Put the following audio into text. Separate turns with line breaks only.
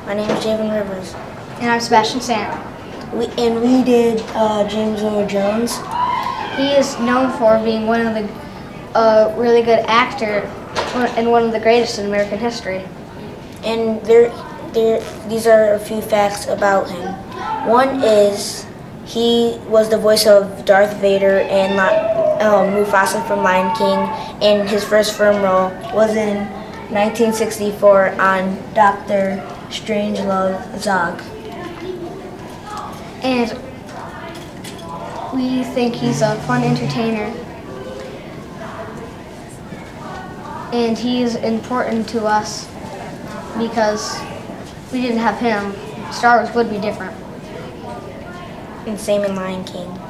My name is Javen Rivers.
And I'm Sebastian Sant.
We did James Earl Jones.
He is known for being one of the really good actor and one of the greatest in American history.
And these are a few facts about him. One is he was the voice of Darth Vader and Mufasa from Lion King, and his first film role was in 1964 on Dr. Strangelove Zog.
And we think he's a fun entertainer. And he is important to us because if we didn't have him, Star Wars would be different.
And same in Lion King.